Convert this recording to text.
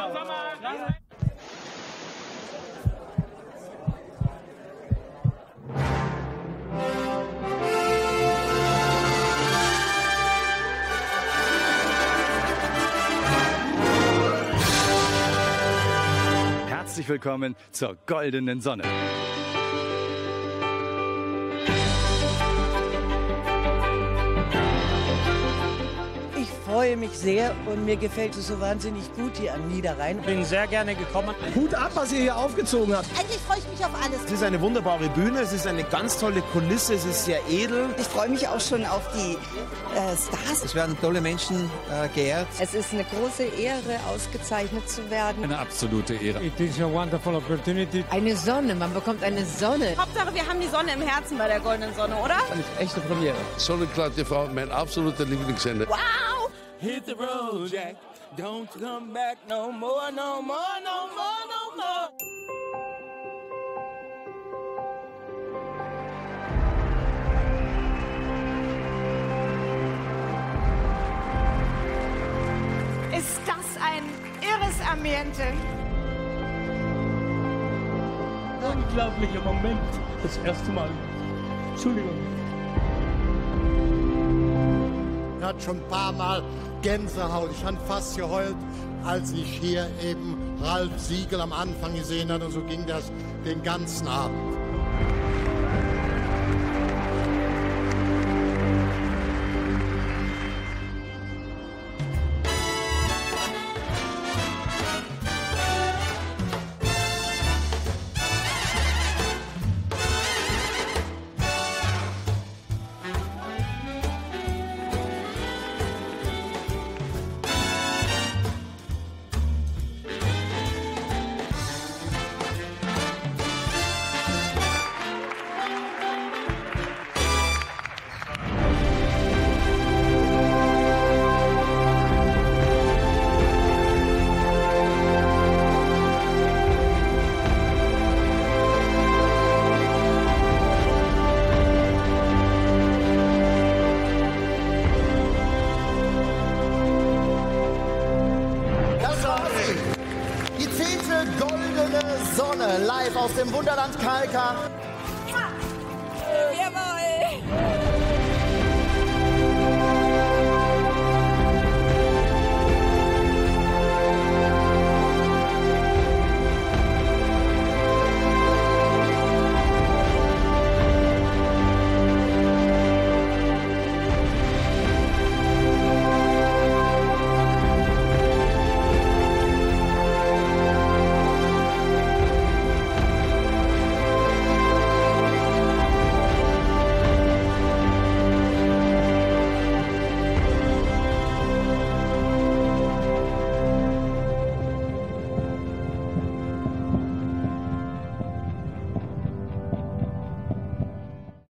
Herzlich willkommen zur goldenen Sonne. Ich freue mich sehr und mir gefällt es so wahnsinnig gut hier am Niederrhein. Ich bin sehr gerne gekommen. Hut ab, was ihr hier aufgezogen habt. Eigentlich freue ich mich auf alles. Es ist eine wunderbare Bühne, es ist eine ganz tolle Kulisse, es ist sehr edel. Ich freue mich auch schon auf die Stars. Es werden tolle Menschen geehrt. Es ist eine große Ehre, ausgezeichnet zu werden. Eine absolute Ehre. It is a wonderful opportunity. Eine Sonne, man bekommt eine Sonne. Hauptsache, wir haben die Sonne im Herzen bei der goldenen Sonne, oder? Eine echte Premiere. Sonnenklar TV, mein absoluter Lieblingssender. Wow! Hit the road, Jack. Don't come back no more, no more, no more, no more. Ist das ein irres Ambiente? Unglaublicher Moment. Das erste Mal. Entschuldigung. Ich hatte schon ein paar Mal Gänsehaut. Ich habe fast geheult, als ich hier eben Ralf Siegel am Anfang gesehen habe. Und so ging das den ganzen Abend. Die 10. Goldene Sonne live aus dem Wunderland Kalka.